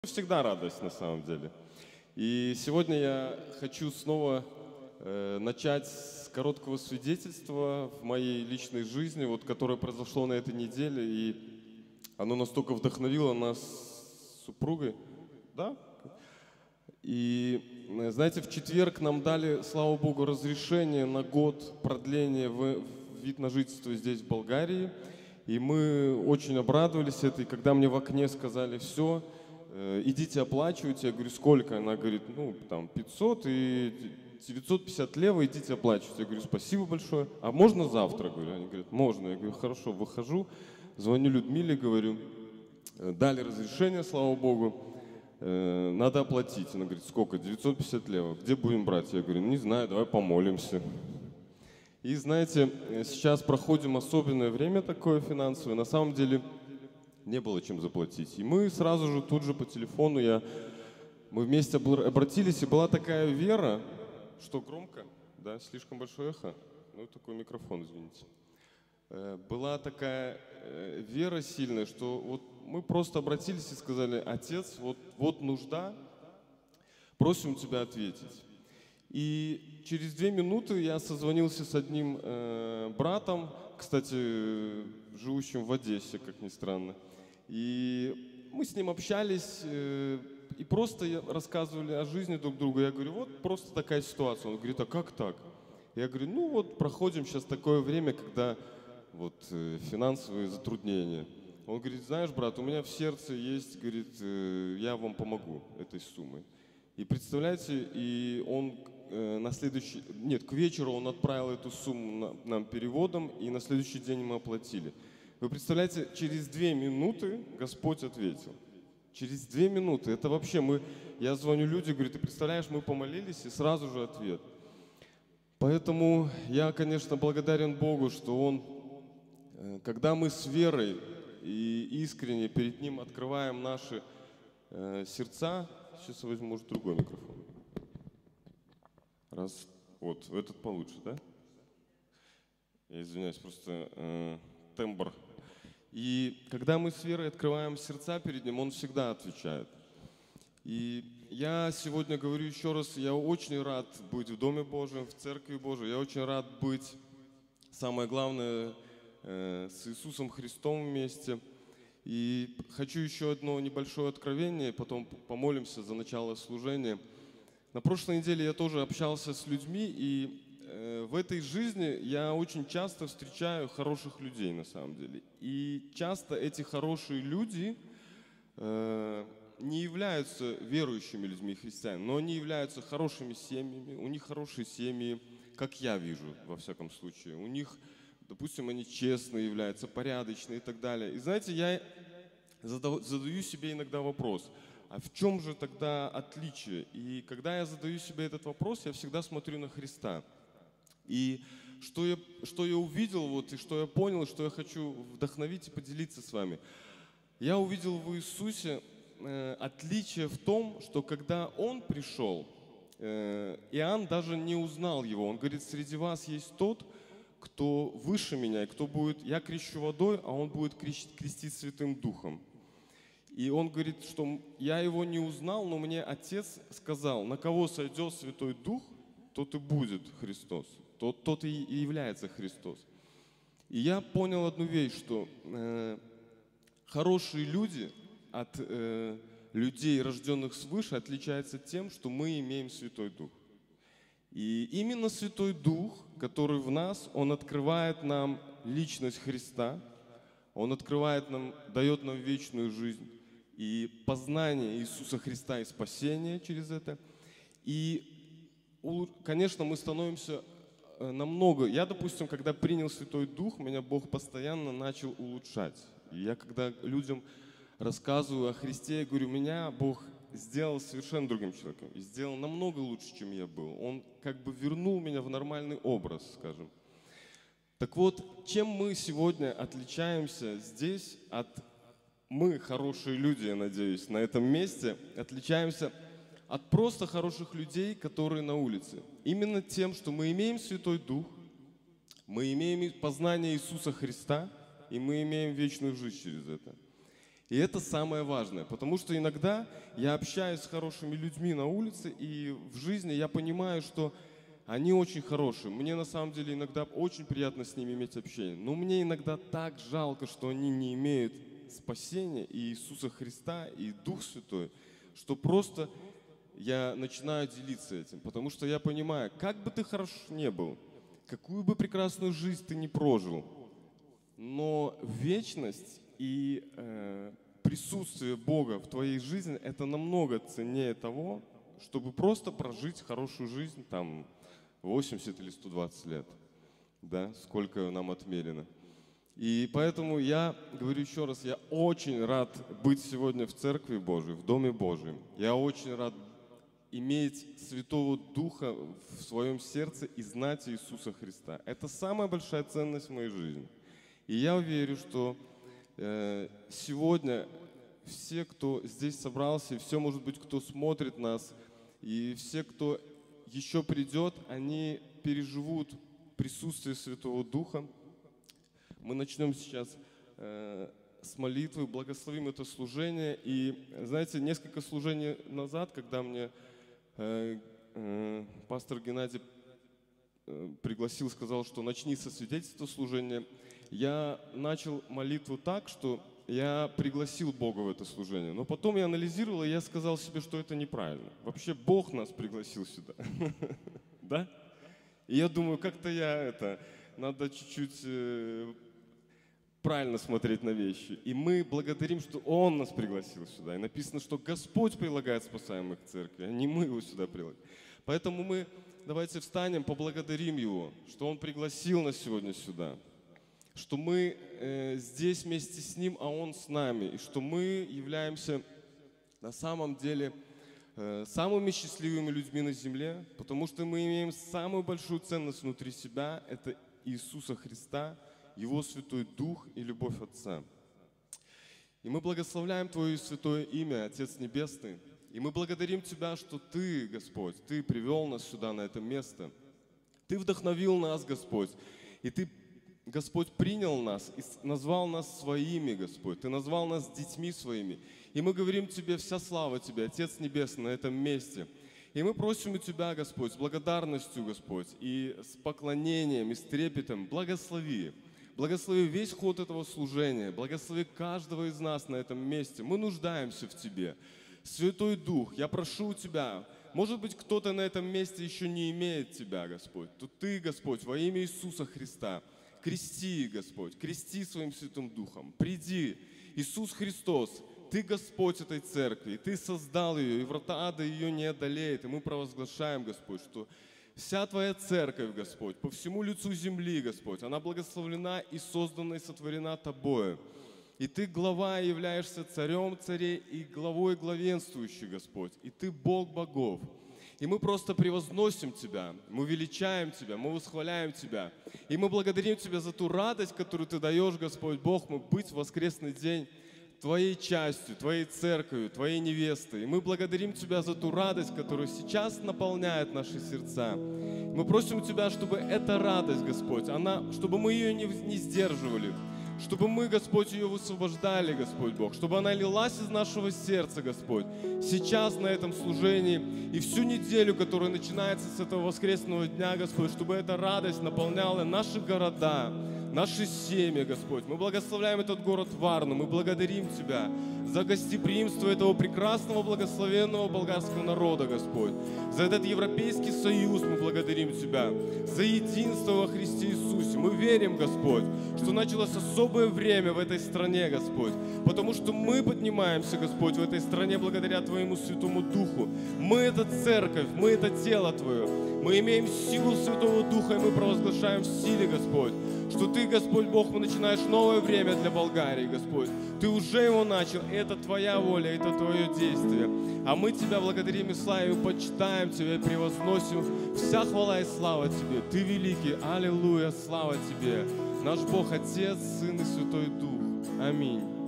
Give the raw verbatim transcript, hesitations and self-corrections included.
Всегда радость на самом деле. И сегодня я хочу снова э, начать с короткого свидетельства в моей личной жизни, вот, которое произошло на этой неделе, и оно настолько вдохновило нас с супругой, да? И э, знаете, в четверг нам дали, слава Богу, разрешение на год продления в, в вид на жительство здесь, в Болгарии, и мы очень обрадовались этой, когда мне в окне сказали: все, идите оплачивайте. Я говорю: сколько? Она говорит: ну, там, пятьсот и девятьсот пятьдесят лева, идите оплачивайте. Я говорю: спасибо большое. А можно завтра? Говорю. Они говорят: можно. Я говорю: хорошо. Выхожу, звоню Людмиле, говорю: дали разрешение, слава Богу, надо оплатить. Она говорит: сколько? девятьсот пятьдесят лева. Где будем брать? Я говорю: не знаю, давай помолимся. И знаете, сейчас проходим особенное время такое финансовое. На самом деле не было чем заплатить. И мы сразу же, тут же по телефону, я, мы вместе обратились, и была такая вера, что громко, да, слишком большое эхо, ну такой микрофон, извините. Была такая вера сильная, что вот мы просто обратились и сказали: Отец, вот, вот нужда, просим Тебя ответить. И через две минуты я созвонился с одним э, братом, кстати, живущим в Одессе, как ни странно. И мы с ним общались э, и просто рассказывали о жизни друг другу. Я говорю: вот просто такая ситуация. Он говорит: а как так? Я говорю: ну вот проходим сейчас такое время, когда вот э, финансовые затруднения. Он говорит: знаешь, брат, у меня в сердце есть, говорит, э, я вам помогу этой суммой. И представляете, и он э, на следующий, нет, к вечеру он отправил эту сумму на, нам переводом, и на следующий день мы оплатили. Вы представляете, через две минуты Господь ответил. Через две минуты. Это вообще мы, я звоню людям, говорю: ты представляешь, мы помолились, и сразу же ответ. Поэтому я, конечно, благодарен Богу, что Он, э, когда мы с верой и искренне перед Ним открываем наши э, сердца. Сейчас я возьму, может, другой микрофон. Раз, вот, этот получше, да? Я извиняюсь, просто э, тембр. И когда мы с верой открываем сердца перед Ним, Он всегда отвечает. И я сегодня говорю еще раз, я очень рад быть в Доме Божьем, в Церкви Божией. Я очень рад быть, самое главное, э, с Иисусом Христом вместе. И хочу еще одно небольшое откровение, потом помолимся за начало служения. На прошлой неделе я тоже общался с людьми, и э, в этой жизни я очень часто встречаю хороших людей на самом деле. И часто эти хорошие люди э, не являются верующими людьми, христианами, но они являются хорошими семьями, у них хорошие семьи, как я вижу, во всяком случае. У них, допустим, они честные являются, порядочные и так далее. И знаете, я задаю себе иногда вопрос: а в чем же тогда отличие? И когда я задаю себе этот вопрос, я всегда смотрю на Христа. И что я, что я увидел, вот, и что я понял, что я хочу вдохновить и поделиться с вами. Я увидел в Иисусе э, отличие в том, что когда Он пришел, э, Иоанн даже не узнал Его. Он говорит: среди вас есть тот, кто выше меня, и кто будет, я крещу водой, а он будет крестить Святым Духом. И он говорит, что я его не узнал, но мне Отец сказал: на кого сойдет Святой Дух, тот и будет Христос, тот, тот и является Христос. И я понял одну вещь, что э, хорошие люди от э, людей, рожденных свыше, отличаются тем, что мы имеем Святой Дух. И именно Святой Дух, который в нас, Он открывает нам личность Христа, Он открывает нам, дает нам вечную жизнь и познание Иисуса Христа и спасение через это. И, конечно, мы становимся намного... Я, допустим, когда принял Святой Дух, меня Бог постоянно начал улучшать. И я, когда людям рассказываю о Христе, я говорю: меня Бог сделал совершенно другим человеком. И сделал намного лучше, чем я был. Он как бы вернул меня в нормальный образ, скажем. Так вот, чем мы сегодня отличаемся здесь от... Мы, хорошие люди, я надеюсь, на этом месте, отличаемся от просто хороших людей, которые на улице. Именно тем, что мы имеем Святой Дух, мы имеем познание Иисуса Христа, и мы имеем вечную жизнь через это. И это самое важное, потому что иногда я общаюсь с хорошими людьми на улице, и в жизни я понимаю, что они очень хорошие. Мне на самом деле иногда очень приятно с ними иметь общение. Но мне иногда так жалко, что они не имеют спасения и Иисуса Христа, и Дух Святой, что просто я начинаю делиться этим. Потому что я понимаю, как бы ты хорош не был, какую бы прекрасную жизнь ты не прожил, но вечность и э, присутствие Бога в твоей жизни – это намного ценнее того, чтобы просто прожить хорошую жизнь там восемьдесят или сто двадцать лет, да, сколько нам отмерено. И поэтому я говорю еще раз, я очень рад быть сегодня в Церкви Божией, в Доме Божьем. Я очень рад иметь Святого Духа в своем сердце и знать Иисуса Христа. Это самая большая ценность в моей жизни. И я верю, что э, сегодня все, кто здесь собрался, и все, может быть, кто смотрит нас, и все, кто еще придет, они переживут присутствие Святого Духа. Мы начнем сейчас э, с молитвы, благословим это служение. И, знаете, несколько служений назад, когда мне э, э, пастор Геннадий э, пригласил, сказал, что начни со свидетельства служения, я начал молитву так, что я пригласил Бога в это служение. Но потом я анализировал, и я сказал себе, что это неправильно. Вообще Бог нас пригласил сюда. Да? И я думаю, как-то я это... Надо чуть-чуть правильно смотреть на вещи. И мы благодарим, что Он нас пригласил сюда. И написано, что Господь прилагает спасаемых к церкви, а не мы Его сюда прилагаем. Поэтому мы давайте встанем, поблагодарим Его, что Он пригласил нас сегодня сюда. Что мы э, здесь вместе с Ним, а Он с нами. И что мы являемся на самом деле э, самыми счастливыми людьми на земле, потому что мы имеем самую большую ценность внутри себя – это Иисуса Христа, Его Святой Дух и любовь Отца. И мы благословляем Твое святое имя, Отец Небесный. И мы благодарим Тебя, что Ты, Господь, Ты привел нас сюда, на это место. Ты вдохновил нас, Господь, и Ты, Господь, принял нас и назвал нас своими, Господь. Ты назвал нас детьми своими. И мы говорим Тебе, вся слава Тебе, Отец Небесный, на этом месте. И мы просим у Тебя, Господь, с благодарностью, Господь, и с поклонением, и с трепетом, благослови. Благослови весь ход этого служения, благослови каждого из нас на этом месте. Мы нуждаемся в Тебе. Святой Дух, я прошу у Тебя, может быть, кто-то на этом месте еще не имеет Тебя, Господь, то Ты, Господь, во имя Иисуса Христа, крести, Господь, крести своим Святым Духом. Приди, Иисус Христос, Ты Господь этой церкви, Ты создал ее, и врата ада ее не одолеет. И мы провозглашаем, Господь, что вся Твоя церковь, Господь, по всему лицу земли, Господь, она благословлена и создана и сотворена Тобою. И Ты глава, являешься царем царей и главой главенствующий, Господь. И Ты Бог богов. И мы просто превозносим Тебя, мы величаем Тебя, мы восхваляем Тебя. И мы благодарим Тебя за ту радость, которую Ты даешь, Господь Бог, мы быть в воскресный день Твоей частью, Твоей церковью, Твоей невестой. И мы благодарим Тебя за ту радость, которая сейчас наполняет наши сердца. Мы просим у Тебя, чтобы эта радость, Господь, она, чтобы мы ее не, не сдерживали, чтобы мы, Господь, ее высвобождали, Господь Бог, чтобы она лилась из нашего сердца, Господь, сейчас на этом служении и всю неделю, которая начинается с этого воскресного дня, Господь, чтобы эта радость наполняла наши города, наши семьи, Господь. Мы благословляем этот город Варну, мы благодарим Тебя за гостеприимство этого прекрасного, благословенного болгарского народа, Господь. За этот Европейский Союз мы благодарим Тебя, за единство во Христе Иисусе. Мы верим, Господь, что началось особое время в этой стране, Господь, потому что мы поднимаемся, Господь, в этой стране благодаря Твоему Святому Духу. Мы — это церковь, мы — это тело Твое. Мы имеем силу Святого Духа, и мы провозглашаем в силе, Господь, что Ты, Господь Бог, мы начинаешь новое время для Болгарии, Господь. Ты уже его начал, и это Твоя воля, это Твое действие. А мы Тебя благодарим и славим, почитаем Тебя и превозносим. Вся хвала и слава Тебе. Ты великий, аллилуйя, слава Тебе. Наш Бог, Отец, Сын и Святой Дух. Аминь.